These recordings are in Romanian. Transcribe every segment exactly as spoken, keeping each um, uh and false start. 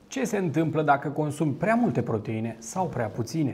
Ce se întâmplă dacă consumi prea multe proteine sau prea puține?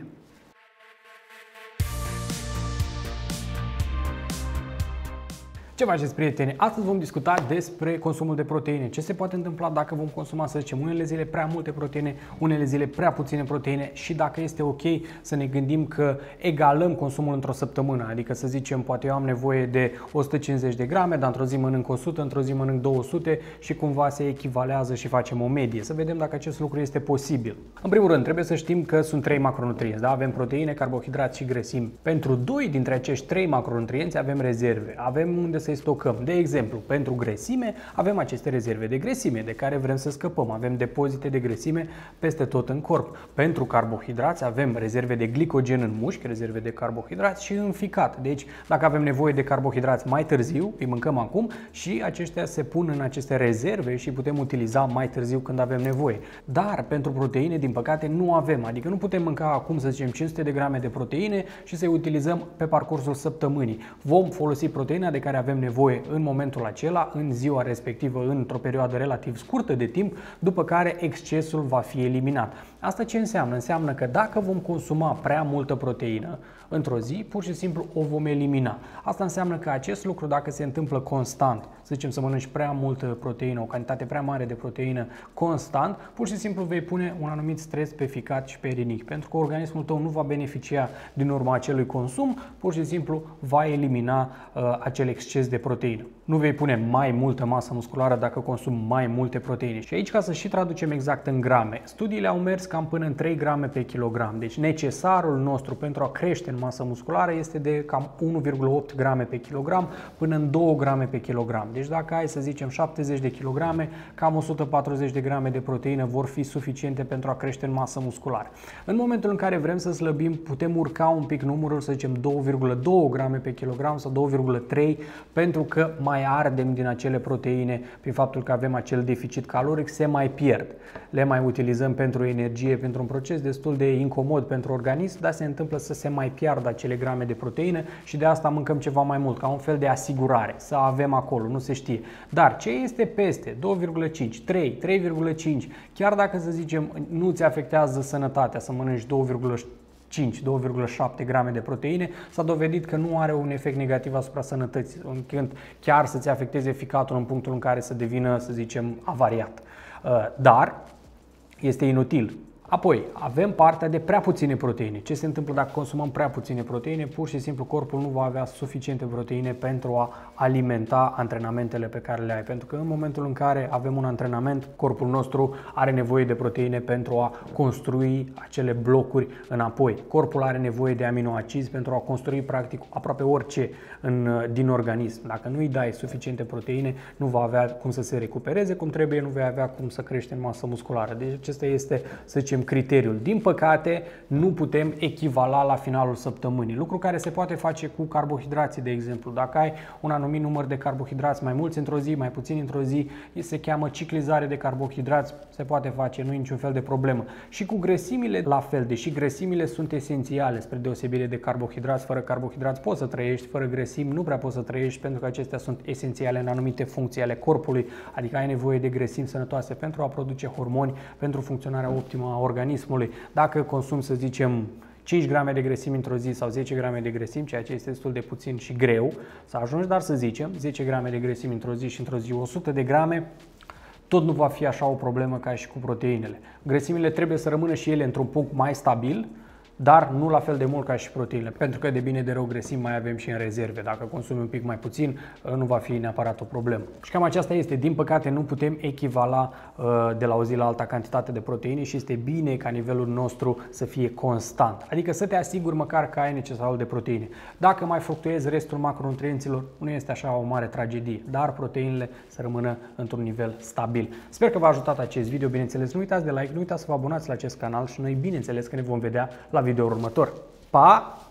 Ce faceți, prieteni? Astăzi vom discuta despre consumul de proteine. Ce se poate întâmpla dacă vom consuma, să zicem, unele zile prea multe proteine, unele zile prea puține proteine și dacă este ok să ne gândim că egalăm consumul într-o săptămână. Adică să zicem, poate eu am nevoie de o sută cincizeci de grame, dar într-o zi mănânc o sută, într-o zi mănânc două sute și cumva se echivalează și facem o medie. Să vedem dacă acest lucru este posibil. În primul rând, trebuie să știm că sunt trei macronutrienți. Da? Avem proteine, carbohidrați și grăsimi. Pentru doi dintre acești trei macronutrienți avem rezerve. Avem unde să-i stocăm. De exemplu, pentru grăsime avem aceste rezerve de grăsime de care vrem să scăpăm. Avem depozite de grăsime peste tot în corp. Pentru carbohidrați avem rezerve de glicogen în mușchi, rezerve de carbohidrați și în ficat. Deci, dacă avem nevoie de carbohidrați mai târziu, îi mâncăm acum și aceștia se pun în aceste rezerve și putem utiliza mai târziu când avem nevoie. Dar pentru proteine, din păcate, nu avem. Adică nu putem mânca acum, să zicem, cinci sute de grame de proteine și să-i utilizăm pe parcursul săptămânii. Vom folosi proteina de care avem nevoie în momentul acela, în ziua respectivă, într-o perioadă relativ scurtă de timp, după care excesul va fi eliminat. Asta ce înseamnă? Înseamnă că dacă vom consuma prea multă proteină într-o zi, pur și simplu o vom elimina. Asta înseamnă că acest lucru, dacă se întâmplă constant, să zicem să mănânci prea multă proteină, o cantitate prea mare de proteină constant, pur și simplu vei pune un anumit stres pe ficat și pe rinichi, pentru că organismul tău nu va beneficia din urma acelui consum, pur și simplu va elimina uh, acel exces de proteină. Nu vei pune mai multă masă musculară dacă consumi mai multe proteine. Și aici, ca să și traducem exact în grame, studiile au mers cam până în trei grame pe kilogram. Deci necesarul nostru pentru a crește în masă musculară este de cam unu virgulă opt grame pe kilogram până în două grame pe kilogram. Deci dacă ai, să zicem, șaptezeci de kilograme, cam o sută patruzeci de grame de proteină vor fi suficiente pentru a crește în masă musculară. În momentul în care vrem să slăbim, putem urca un pic numărul, să zicem două virgulă doi grame pe kilogram sau două virgulă trei, pentru că mai ardem din acele proteine prin faptul că avem acel deficit caloric, se mai pierd. Le mai utilizăm pentru energie, pentru un proces destul de incomod pentru organism, dar se întâmplă să se mai piardă acele grame de proteină și de asta mâncăm ceva mai mult, ca un fel de asigurare, să avem acolo, nu se știe. Dar ce este peste doi virgulă cinci, trei, trei virgulă cinci, chiar dacă, să zicem, nu ți afectează sănătatea să mănânci doi virgulă cinci, doi virgulă șapte grame de proteine, s-a dovedit că nu are un efect negativ asupra sănătății, când chiar să-ți afecteze ficatul în punctul în care să devină, să zicem, avariat. Dar este inutil. Apoi, avem partea de prea puține proteine. Ce se întâmplă dacă consumăm prea puține proteine? Pur și simplu corpul nu va avea suficiente proteine pentru a alimenta antrenamentele pe care le ai. Pentru că în momentul în care avem un antrenament, corpul nostru are nevoie de proteine pentru a construi acele blocuri înapoi. Corpul are nevoie de aminoacizi pentru a construi practic aproape orice în, din organism. Dacă nu îi dai suficiente proteine, nu va avea cum să se recupereze cum trebuie, nu vei avea cum să crește în masă musculară. Deci acesta este, să zicem, criteriul. Din păcate, nu putem echivala la finalul săptămânii, lucru care se poate face cu carbohidrații, de exemplu. Dacă ai un anumit număr de carbohidrați, mai mulți într-o zi, mai puțini într-o zi, se cheamă ciclizare de carbohidrați, se poate face, nu e niciun fel de problemă. Și cu grăsimile, la fel, deși grăsimile sunt esențiale, spre deosebire de carbohidrați. Fără carbohidrați poți să trăiești, fără grăsimi nu prea poți să trăiești, pentru că acestea sunt esențiale în anumite funcții ale corpului, adică ai nevoie de grăsimi sănătoase pentru a produce hormoni, pentru funcționarea optimă a organismului. Dacă consumi, să zicem, cinci grame de grăsimi într-o zi sau zece grame de grăsimi, ceea ce este destul de puțin și greu să ajungi, dar să zicem zece grame de grăsimi într-o zi și într-o zi o sută de grame, tot nu va fi așa o problemă ca și cu proteinele. Grăsimile trebuie să rămână și ele într-un punct mai stabil, dar nu la fel de mult ca și proteinele, pentru că de bine de rău grăsimi mai avem și în rezerve. Dacă consumi un pic mai puțin, nu va fi neapărat o problemă. Și cam aceasta este. Din păcate, nu putem echivala de la o zi la alta cantitate de proteine și este bine ca nivelul nostru să fie constant. Adică să te asiguri măcar că ai necesarul de proteine. Dacă mai fluctuezi restul macronutrienților, nu este așa o mare tragedie, dar proteinele să rămână într-un nivel stabil. Sper că v-a ajutat acest video. Bineînțeles, nu uitați de like, nu uitați să vă abonați la acest canal și noi, bineînțeles, că ne vom vedea la videoul următor. Pa!